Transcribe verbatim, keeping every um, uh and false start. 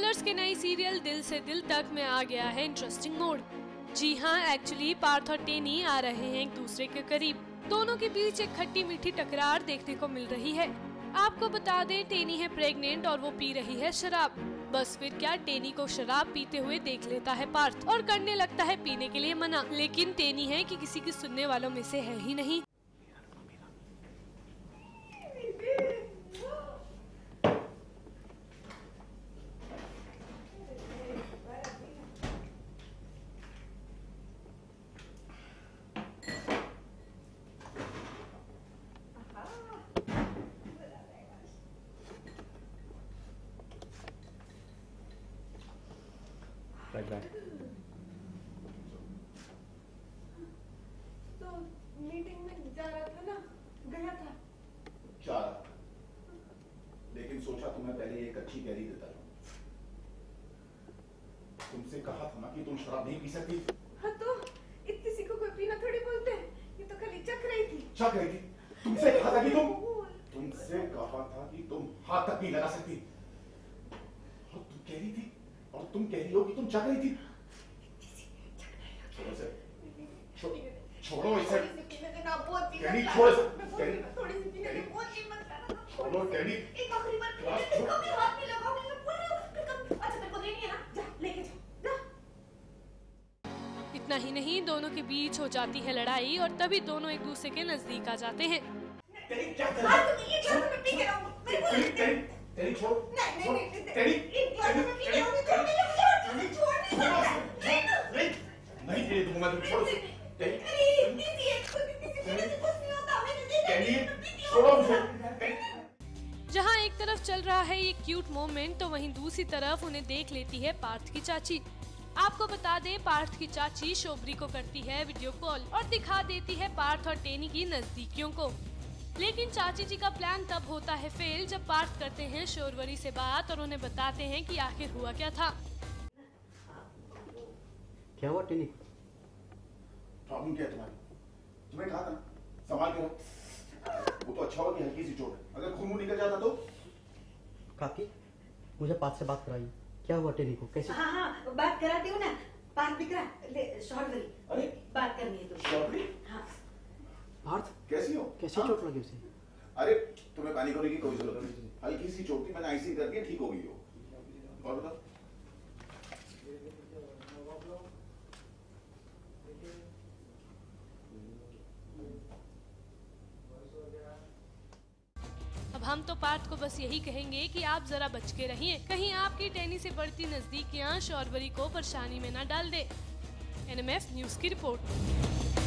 Colours के नई serial दिल से दिल तक में आ गया है इंटरेस्टिंग मोड। जी हाँ, एक्चुअली पार्थ और टेनी आ रहे हैं एक दूसरे के करीब। दोनों के बीच एक खट्टी मीठी टकरार देखने को मिल रही है। आपको बता दें, टेनी है प्रेग्नेंट और वो पी रही है शराब। बस फिर क्या, टेनी को शराब पीते हुए देख लेता है पार्थ और करने लगता है पीने के लिए मना। लेकिन टेनी है कि किसी की सुनने वालों में से है ही नहीं। Right back. तो मीटिंग में जा रहा था ना, गया था। जा रहा था, लेकिन सोचा तुम्हें पहले एक अच्छी कैरी देता हूँ। तुमसे कहा था ना कि तुम शराब नहीं पी सकती। हाँ तो किसी को कोई पीना थोड़ी बोलते हैं। ये तो खाली चख रही थी। चख रही थी? तुमसे कहा था कि तुम तुमसे कहा था कि तुम हाथ तक नहीं लगा सकती। और तुम कह रही थी और तुम कह रही हो कि तुम चख रही थी। छोड़ो इसे, छोड़ो इसे। कैडी, छोड़ो इसे। थोड़ी सी पीने की बहुत कीमत है। छोड़ो कैडी। एक आखिरी बार कभी हाथ नहीं लगाओगे तो पूरा। अच्छा मेरे को देनी है ना, जा लेके जा। इतना ही नहीं, दोनों के बीच हो जाती है लड़ाई और तभी दोनों एक दूसरे के नजदीक आ जाते हैं। कैडी क्या कर रही है? छोड़, मैं पी के रहूंगा। कैडी, कैडी छोड़। नहीं नहीं नहीं। कैडी, एक बार मैं पी के रहूंगी तो मुझे छोड़ नहीं सकता। नहीं, नहीं ये दूंगा तुम छोड़ो। कैडी, कैडी, छोड़ो मुझे। जहाँ एक तरफ चल रहा है ये क्यूट मोमेंट, तो वहीं दूसरी तरफ उन्हें देख लेती है पार्थ की चाची। आपको बता दें, पार्थ की चाची शोभरी को करती है वीडियो कॉल और दिखा देती है पार्थ और टेनी की नजदीकियों को। लेकिन चाची जी का प्लान तब होता है फेल जब पार्थ करते हैं शोरवरी से बात और उन्हें बताते हैं कि आखिर हुआ क्या था। क्या हुआ टेनी? प्रॉब्लम क्या है तुम्हारी? तुम्हें कहा था ना, संभाल के रहो। वो तो अच्छा हुआ कि हल्की सी चोट है, अगर खून मुंह निकल जाता तो। काकी, मुझे पार्थ से बात कराइए। क्या हुआ टेनी को? कैसे? हाँ हाँ बात कराती हूँ ना। पार्थ दिख रहा ले शॉर्टवरी। अरे बात करनी है तुमसे। शॉर्टवरी? हाँ। पार्थ कैसी हो? कैसे चोट लगी उसे? अरे तुम्हें पैनिक होने की कोई जरूरत नहीं, हल्की सी चोट थी, मैंने आईसी करके ठीक हो गई हो। और बताओ। अब हम तो पार्थ को बस यही कहेंगे कि आप जरा बच के रहिए, कहीं आपकी टेनी से बढ़ती नजदीकियां शौरवरी को परेशानी में न डाल दे। एन एम एफ न्यूज की रिपोर्ट।